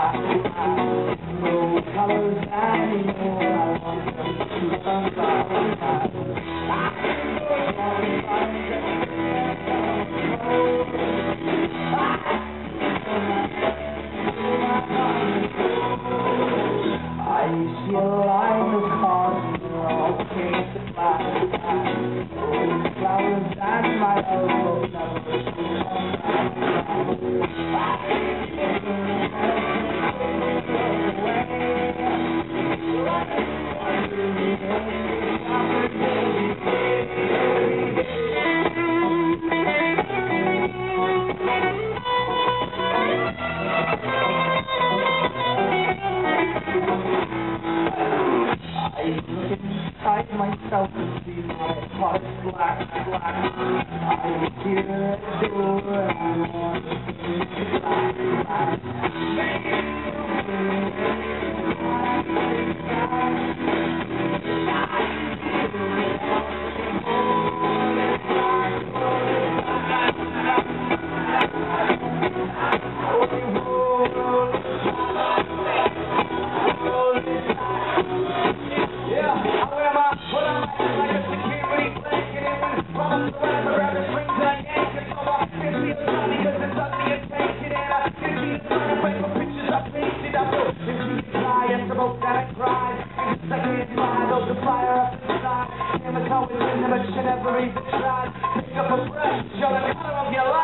No colors anymore, I want them to survive. I see a line of cars, they're all painted black. Those flowers at my elbow never seem inside myself and see my heart black. I hear it door and I want to be black. Every try, pick up a breath, show the color of your life.